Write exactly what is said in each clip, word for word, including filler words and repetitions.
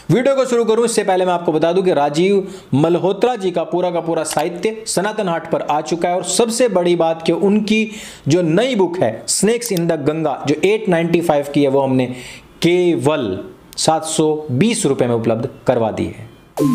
Video को शुरू करूं इससे पहले मैं आपको बता दूं कि राजीव मल्होत्रा जी का पूरा का पूरा साहित्य सनातन हाट पर आ चुका है और सबसे बड़ी बात कि उनकी जो नई बुक है स्नेक्स इन द गंगा जो आठ सौ पचानवे की है वो हमने केवल सात सौ बीस रुपए में उपलब्ध करवा दी है।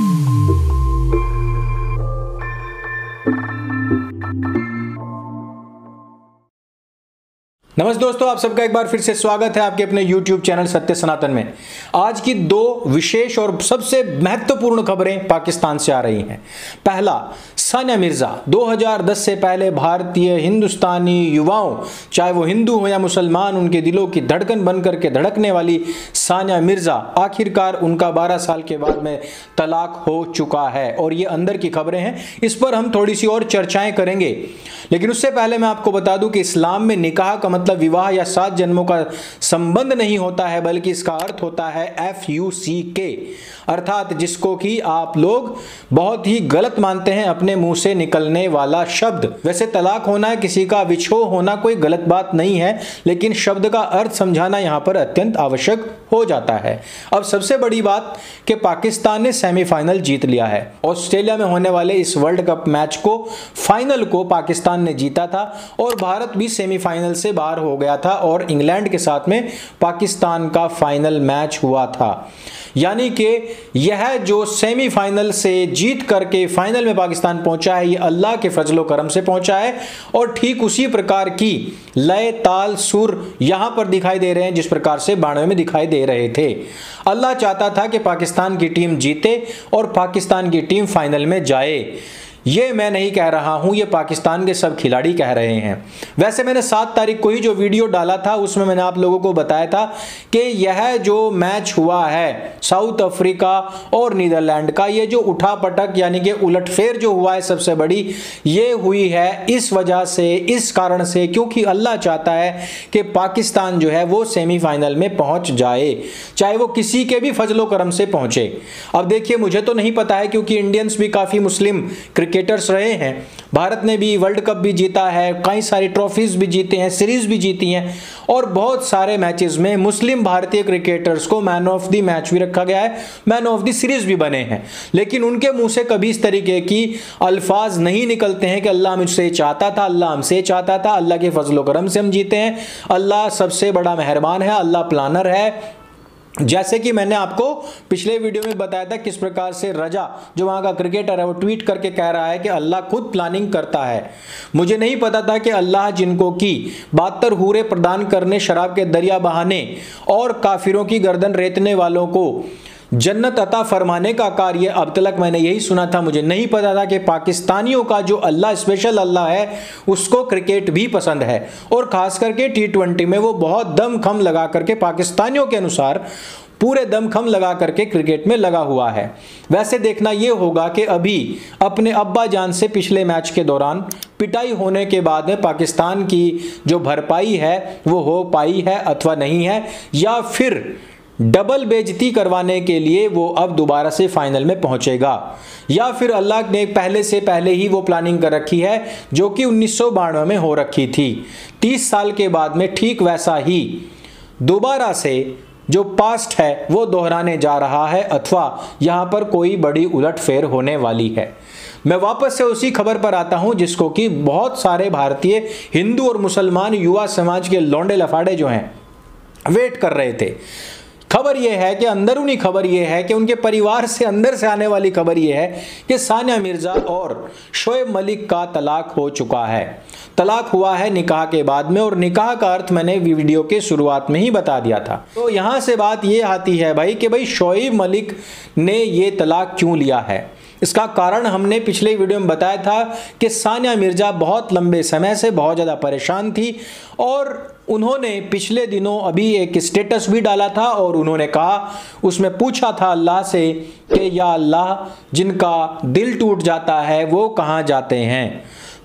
नमस्ते दोस्तों, आप सबका एक बार फिर से स्वागत है आपके अपने YouTube चैनल सत्य सनातन में। आज की दो विशेष और सबसे महत्वपूर्ण खबरें पाकिस्तान से आ रही हैं। पहला, सानिया मिर्जा दो हज़ार दस से पहले भारतीय हिंदुस्तानी युवाओं, चाहे वो हिंदू हो या मुसलमान, उनके दिलों की धड़कन बन करके धड़कने वाली सानिया मिर्जा आखिरकार उनका बारह साल के बाद में तलाक हो चुका है और ये अंदर की खबरें हैं। इस पर हम थोड़ी सी और चर्चाएं करेंगे, लेकिन उससे पहले मैं आपको बता दूं कि इस्लाम में निकाह का मतलब विवाह या सात जन्मों का संबंध नहीं होता है, बल्कि इसका अर्थ होता है एफ यू सी के, अर्थात जिसको कि आप लोग बहुत ही गलत मानते हैं, अपने मुंह से निकलने वाला शब्द। वैसे तलाक होना, किसी का विछोह होना कोई गलत बात नहीं है, लेकिन शब्द का अर्थ समझाना यहां पर अत्यंत आवश्यक हो जाता है। अब सबसे बड़ी बात कि पाकिस्तान ने सेमीफाइनल जीत लिया है। ऑस्ट्रेलिया में होने वाले इस वर्ल्ड कप मैच को, फाइनल को पाकिस्तान ने जीता था और भारत भी सेमीफाइनल से बाहर हो गया था और इंग्लैंड के साथ में पाकिस्तान का फाइनल मैच हुआ था। यानी कि यह जो सेमीफाइनल से जीत करके फाइनल में पाकिस्तान पहुंचा है, ये अल्लाह के फजलो करम से पहुंचा है और ठीक उसी प्रकार की लय ताल सुर यहां पर दिखाई दे रहे हैं जिस प्रकार से बानवे में दिखाई दे रहे थे। अल्लाह चाहता था कि पाकिस्तान की टीम जीते और पाकिस्तान की टीम फाइनल में जाए। ये मैं नहीं कह रहा हूं, ये पाकिस्तान के सब खिलाड़ी कह रहे हैं। वैसे मैंने सात तारीख को ही जो वीडियो डाला था उसमें मैंने आप लोगों को बताया था कि यह जो मैच हुआ है साउथ अफ्रीका और नीदरलैंड का, ये जो उठा पटक यानी कि उलटफेर जो हुआ है सबसे बड़ी, ये हुई है इस वजह से, इस कारण से, क्योंकि अल्लाह चाहता है कि पाकिस्तान जो है वो सेमीफाइनल में पहुंच जाए, चाहे वो किसी के भी फजलो करम से पहुंचे। अब देखिए, मुझे तो नहीं पता है क्योंकि इंडियंस भी काफी मुस्लिम क्रिकेटर्स रहे हैं। भारत ने भी वर्ल्ड कप भी जीता है, कई सारी ट्रॉफीज भी जीते हैं, सीरीज भी जीती हैं और बहुत सारे मैचेस में मुस्लिम भारतीय क्रिकेटर्स को मैन ऑफ द मैच भी रखा गया है, मैन ऑफ द सीरीज भी बने हैं। लेकिन उनके मुंह से कभी इस तरीके की अल्फाज नहीं निकलते हैं कि अल्लाह मुझसे चाहता था, अल्लाह हमसे चाहता था, अल्लाह के फजलो करम से हम जीते हैं, अल्लाह सबसे बड़ा मेहरबान है, अल्लाह प्लानर है। जैसे कि मैंने आपको पिछले वीडियो में बताया था किस प्रकार से रजा जो वहां का क्रिकेटर है वो ट्वीट करके कह रहा है कि अल्लाह खुद प्लानिंग करता है। मुझे नहीं पता था कि अल्लाह जिनको की बहत्तर हूरे प्रदान करने, शराब के दरिया बहाने और काफिरों की गर्दन रेतने वालों को जन्नत अता फरमाने का कार्य, अब तक मैंने यही सुना था। मुझे नहीं पता था कि पाकिस्तानियों का जो अल्लाह, स्पेशल अल्लाह है, उसको क्रिकेट भी पसंद है और खास करके टी ट्वेंटी में वो बहुत दम खम लगा करके, पाकिस्तानियों के अनुसार पूरे दमखम लगा करके क्रिकेट में लगा हुआ है। वैसे देखना यह होगा कि अभी अपने अब्बा जान से पिछले मैच के दौरान पिटाई होने के बाद में पाकिस्तान की जो भरपाई है वो हो पाई है अथवा नहीं है, या फिर डबल बेइज्जती करवाने के लिए वो अब दोबारा से फाइनल में पहुंचेगा, या फिर अल्लाह ने पहले से पहले ही वो प्लानिंग कर रखी है जो कि उन्नीस सौ बानवे में हो रखी थी। तीस साल के बाद में ठीक वैसा ही दोबारा से जो पास्ट है वो दोहराने जा रहा है अथवा यहां पर कोई बड़ी उलटफेर होने वाली है। मैं वापस से उसी खबर पर आता हूं जिसको कि बहुत सारे भारतीय हिंदू और मुसलमान युवा समाज के लौंडे लफाड़े जो हैं वेट कर रहे थे। खबर यह है कि अंदरूनी खबर यह है कि उनके परिवार से अंदर से आने वाली खबर यह है कि सानिया मिर्जा और शोएब मलिक का तलाक हो चुका है। तलाक हुआ है निकाह के बाद में, और निकाह का अर्थ मैंने वीडियो के शुरुआत में ही बता दिया था। तो यहां से बात यह आती है भाई कि भाई शोएब मलिक ने ये तलाक क्यों लिया है। इसका कारण हमने पिछले वीडियो में बताया था कि सानिया मिर्जा बहुत लंबे समय से बहुत ज़्यादा परेशान थी और उन्होंने पिछले दिनों अभी एक स्टेटस भी डाला था और उन्होंने कहा, उसमें पूछा था अल्लाह से कि या अल्लाह, जिनका दिल टूट जाता है वो कहाँ जाते हैं।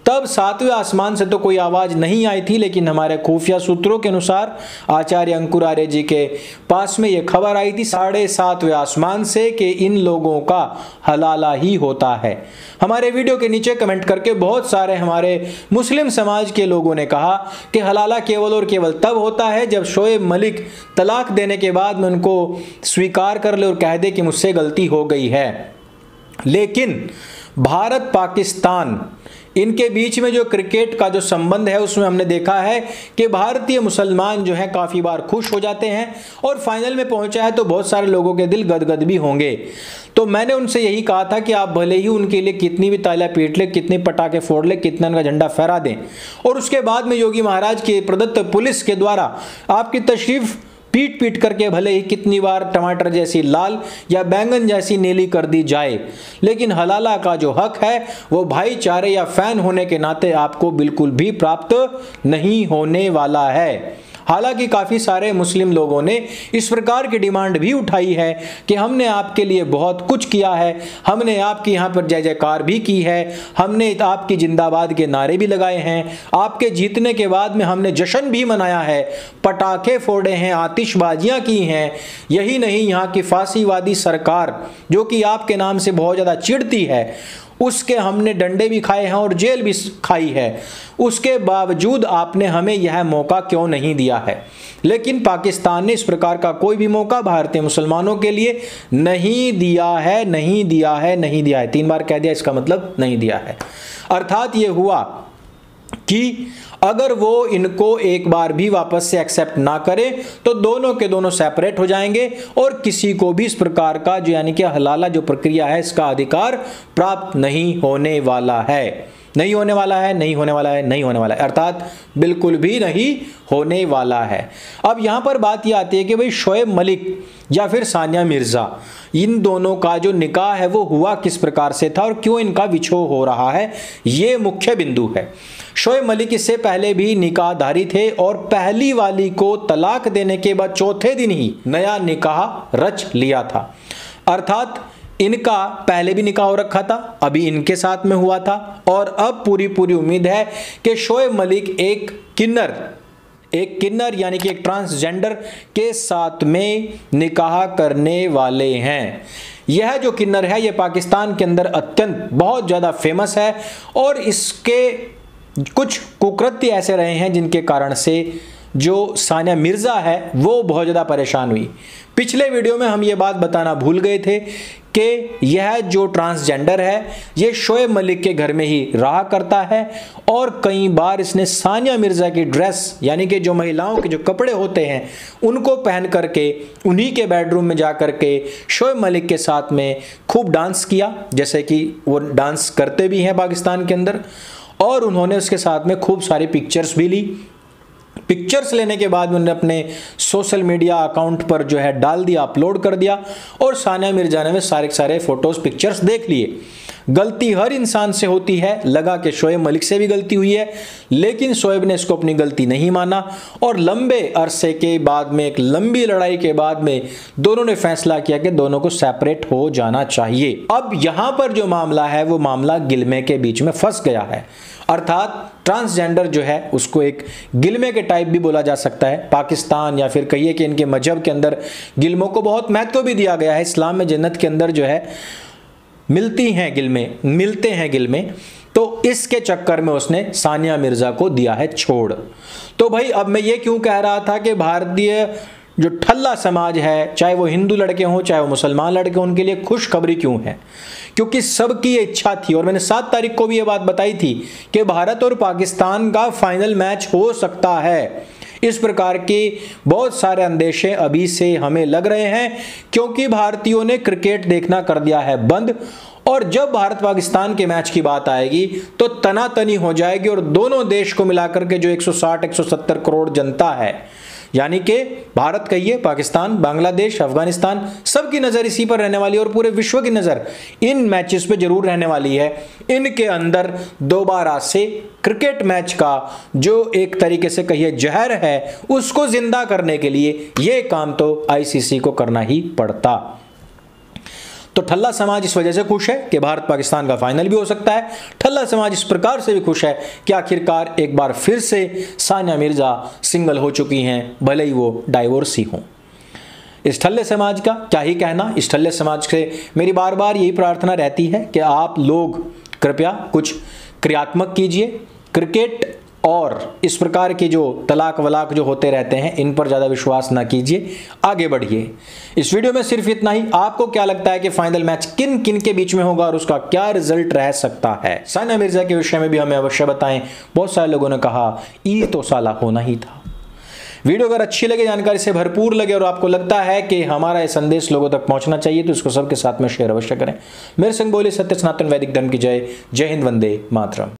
तब सातवें आसमान से तो कोई आवाज नहीं आई थी, लेकिन हमारे खुफिया सूत्रों के अनुसार आचार्य अंकुर आर्य जी के पास में यह खबर आई थी साढ़े सातवें आसमान से कि इन लोगों का हलाला ही होता है। हमारे वीडियो के नीचे कमेंट करके बहुत सारे हमारे मुस्लिम समाज के लोगों ने कहा कि हलाला केवल और केवल तब होता है जब शोएब मलिक तलाक देने के बाद में उनको स्वीकार कर ले और कह दे कि मुझसे गलती हो गई है। लेकिन भारत पाकिस्तान इनके बीच में जो क्रिकेट का जो संबंध है उसमें हमने देखा है कि भारतीय मुसलमान जो है काफ़ी बार खुश हो जाते हैं और फाइनल में पहुंचा है तो बहुत सारे लोगों के दिल गदगद भी होंगे। तो मैंने उनसे यही कहा था कि आप भले ही उनके लिए कितनी भी तालियां पीट ले, कितने पटाखे फोड़ ले, कितना उनका झंडा फहरा दें और उसके बाद में योगी महाराज के प्रदत्त पुलिस के द्वारा आपकी तशरीफ पीट पीट करके भले ही कितनी बार टमाटर जैसी लाल या बैंगन जैसी नीली कर दी जाए, लेकिन हलाला का जो हक है वो भाईचारे या फैन होने के नाते आपको बिल्कुल भी प्राप्त नहीं होने वाला है। हालांकि काफ़ी सारे मुस्लिम लोगों ने इस प्रकार की डिमांड भी उठाई है कि हमने आपके लिए बहुत कुछ किया है, हमने आपकी यहाँ पर जय जयकार भी की है, हमने आपकी जिंदाबाद के नारे भी लगाए हैं, आपके जीतने के बाद में हमने जश्न भी मनाया है, पटाखे फोड़े हैं, आतिशबाजियाँ की हैं। यही नहीं, यहाँ की फांसीवादी सरकार जो कि आपके नाम से बहुत ज़्यादा चिढ़ती है, उसके हमने डंडे भी खाए हैं और जेल भी खाई है। उसके बावजूद आपने हमें यह मौका क्यों नहीं दिया है? लेकिन पाकिस्तान ने इस प्रकार का कोई भी मौका भारतीय मुसलमानों के लिए नहीं दिया है, नहीं दिया है, नहीं दिया है। तीन बार कह दिया, इसका मतलब नहीं दिया है। अर्थात ये हुआ कि अगर वो इनको एक बार भी वापस से एक्सेप्ट ना करे तो दोनों के दोनों सेपरेट हो जाएंगे और किसी को भी इस प्रकार का जो यानी कि हलाला जो प्रक्रिया है इसका अधिकार प्राप्त नहीं होने वाला है। नहीं होने वाला है, नहीं होने वाला है, नहीं होने वाला है, अर्थात बिल्कुल भी नहीं होने वाला है। अब यहाँ पर बात यह आती है कि भाई शोएब मलिक या फिर सानिया मिर्ज़ा, इन दोनों का जो निकाह है वो हुआ किस प्रकार से था और क्यों इनका विछोह हो रहा है, ये मुख्य बिंदु है। शोएब मलिक इससे पहले भी निकाहधारी थे और पहली वाली को तलाक देने के बाद चौथे दिन ही नया निकाह रच लिया था। अर्थात इनका पहले भी निकाह हो रखा था, अभी इनके साथ में हुआ था और अब पूरी पूरी उम्मीद है कि शोएब मलिक एक किन्नर एक किन्नर यानी कि एक ट्रांसजेंडर के साथ में निकाह करने वाले हैं। यह जो किन्नर है यह पाकिस्तान के अंदर अत्यंत बहुत ज़्यादा फेमस है और इसके कुछ कुकृत्य ऐसे रहे हैं जिनके कारण से जो सानिया मिर्ज़ा है वो बहुत ज़्यादा परेशान हुई। पिछले वीडियो में हम ये बात बताना भूल गए थे कि यह जो ट्रांसजेंडर है ये शोएब मलिक के घर में ही रहा करता है और कई बार इसने सानिया मिर्ज़ा की ड्रेस यानी कि जो महिलाओं के जो कपड़े होते हैं उनको पहन करके उन्हीं के बेडरूम में जा कर के शोएब मलिक के साथ में खूब डांस किया, जैसे कि वो डांस करते भी हैं पाकिस्तान के अंदर, और उन्होंने उसके साथ में खूब सारी पिक्चर्स भी ली। पिक्चर्स लेने के बाद उन्होंने अपने सोशल मीडिया अकाउंट पर जो है डाल दिया, अपलोड कर दिया और सानिया मिर्ज़ा ने सारे सारे फोटोज़ पिक्चर्स देख लिए। गलती हर इंसान से होती है, लगा कि शोएब मलिक से भी गलती हुई है, लेकिन शोएब ने इसको अपनी गलती नहीं माना और लंबे अरसे के बाद में एक लंबी लड़ाई के बाद में दोनों ने फैसला किया कि दोनों को सेपरेट हो जाना चाहिए। अब यहाँ पर जो मामला है वो मामला गिलमे के बीच में फंस गया है। अर्थात ट्रांसजेंडर जो है उसको एक गिलमे के टाइप भी बोला जा सकता है। पाकिस्तान या फिर कहिए कि इनके मजहब के अंदर गिलमों को बहुत महत्व भी दिया गया है। इस्लाम में जन्नत के अंदर जो है मिलती हैं गिलमे, मिलते हैं गिलमे, तो इसके चक्कर में उसने सानिया मिर्ज़ा को दिया है छोड़। तो भाई अब मैं ये क्यों कह रहा था कि भारतीय जो ठल्ला समाज है, चाहे वो हिंदू लड़के हों चाहे वो मुसलमान लड़के हों, उनके लिए खुशखबरी क्यों है? क्योंकि सबकी ये इच्छा थी और मैंने सात तारीख को भी ये बात बताई थी कि भारत और पाकिस्तान का फाइनल मैच हो सकता है। इस प्रकार के बहुत सारे अंदेशे अभी से हमें लग रहे हैं क्योंकि भारतीयों ने क्रिकेट देखना कर दिया है बंद, और जब भारत पाकिस्तान के मैच की बात आएगी तो तनातनी हो जाएगी और दोनों देश को मिलाकर के जो एक सौ साठ एक सौ सत्तर करोड़ जनता है, यानी कि भारत कहिए, पाकिस्तान, बांग्लादेश, अफगानिस्तान, सबकी नज़र इसी पर रहने वाली है और पूरे विश्व की नज़र इन मैचेस पे जरूर रहने वाली है। इनके अंदर दोबारा से क्रिकेट मैच का जो एक तरीके से कहिए जहर है उसको जिंदा करने के लिए ये काम तो आईसीसी को करना ही पड़ता। तो ठल्ला समाज इस वजह से खुश है कि भारत पाकिस्तान का फाइनल भी हो सकता है। ठल्ला समाज इस प्रकार से भी खुश है कि आखिरकार एक बार फिर से सानिया मिर्जा सिंगल हो चुकी हैं, भले ही वो डाइवोर्स ही हों। इस ठल्ले समाज का क्या ही कहना। इस ठल्ले समाज से मेरी बार बार यही प्रार्थना रहती है कि आप लोग कृपया कुछ क्रियात्मक कीजिए। क्रिकेट और इस प्रकार के जो तलाक वलाक जो होते रहते हैं, इन पर ज़्यादा विश्वास ना कीजिए, आगे बढ़िए। इस वीडियो में सिर्फ इतना ही। आपको क्या लगता है कि फाइनल मैच किन किन के बीच में होगा और उसका क्या रिजल्ट रह सकता है? सानिया मिर्जा के विषय में भी हमें अवश्य बताएं। बहुत सारे लोगों ने कहा ये तो साला होना ही था। वीडियो अगर अच्छी लगे, जानकारी से भरपूर लगे और आपको लगता है कि हमारा ये संदेश लोगों तक पहुंचना चाहिए, तो इसको सबके साथ में शेयर अवश्य करें। मेरे संग बोले सत्य सनातन वैदिक धर्म की जय। जय हिंद, वंदे मातरम।